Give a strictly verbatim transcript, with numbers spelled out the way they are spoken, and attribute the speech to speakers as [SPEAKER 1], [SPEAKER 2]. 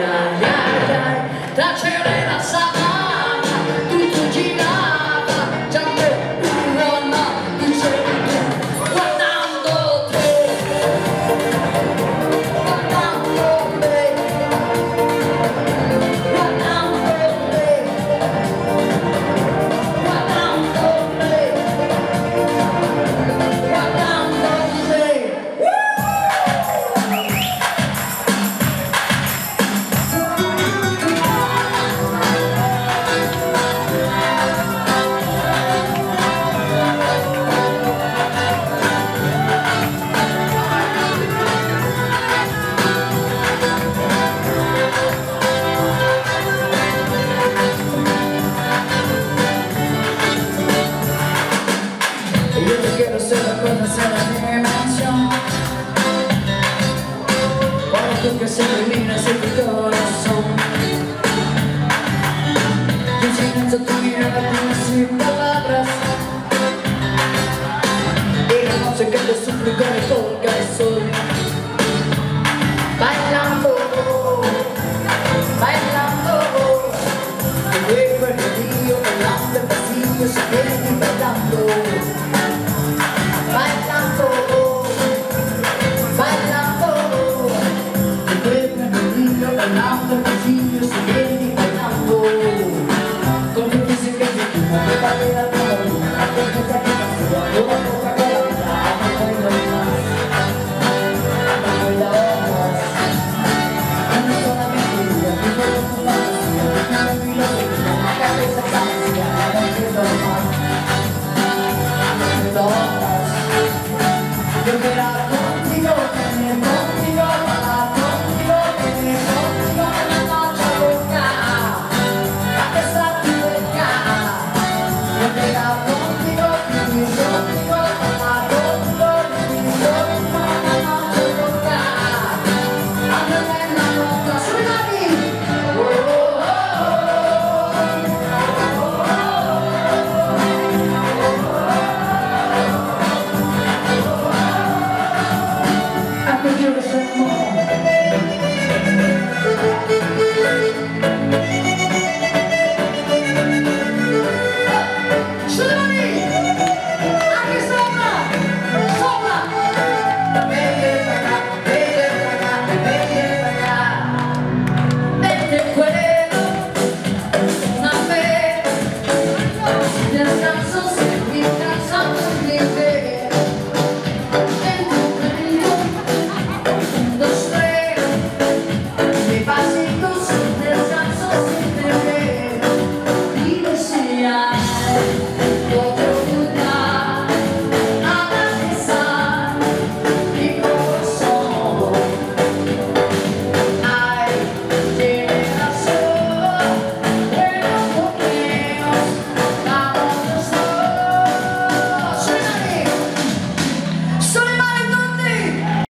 [SPEAKER 1] ai ai ai, tra cielo e la savana, tutto girava, giambo, buona, dicevi tu, guardando te, guardando me, guardando me, guardando me, guardando me. Yo te quiero ser la cosa, ser la dimensión. Cuando tú que se iluminas en tu corazón, tu silencio, tu mirada, tu sin palabras, y la noche que te suplica y toca el sol. Bailando, bailando, tu cuerpo en el río, bailando el vacío, se viene bailando. Bailando, bailando, tu cuerpo en el río, bailando el vacío, se viene bailando. Con el que se quede tu mujer, baila la luna, la cosa que te pasó, a toda boca con la vida, no puedo más, no puedo más. No solamente yo, tu cuerpo tu fantasía, tu cara y la vida, la cabeza vacía, no puedo más, no puedo más. Yo quiero contigo, tener contigo, bailar contigo, tener contigo en la noche loca, a besar tu boca. Yo quiero contigo, vivir contigo, bailar contigo, vivir contigo en la noche loca, a beber en la boca. ¡Suena a mí! Oh, oh, oh. I could give us some more. Tsunami! Aquí sopla! Sopla! Vete para acá, vete para acá, vete para acá. Vete cuero, una vez. Descanso sin mi descanso sin mi fe. Pasitos sin descanso, sin beber y desear.